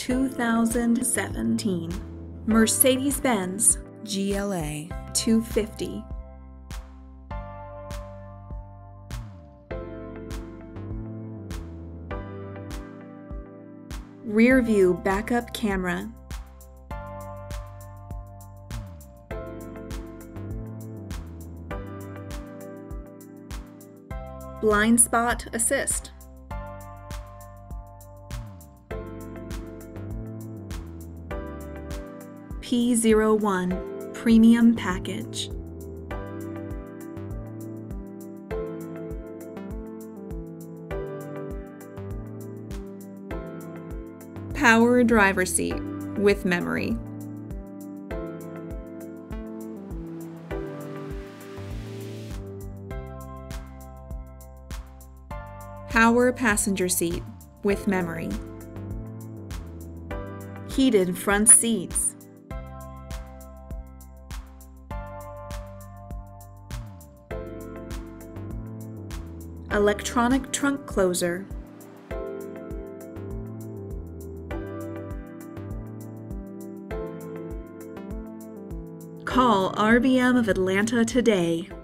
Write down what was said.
2017 Mercedes-Benz GLA 250. Rear view backup camera. Blind spot assist. P01 Premium Package. Power driver seat with memory. Power passenger seat with memory. Heated front seats. Electronic trunk closer. Call RBM of Atlanta today.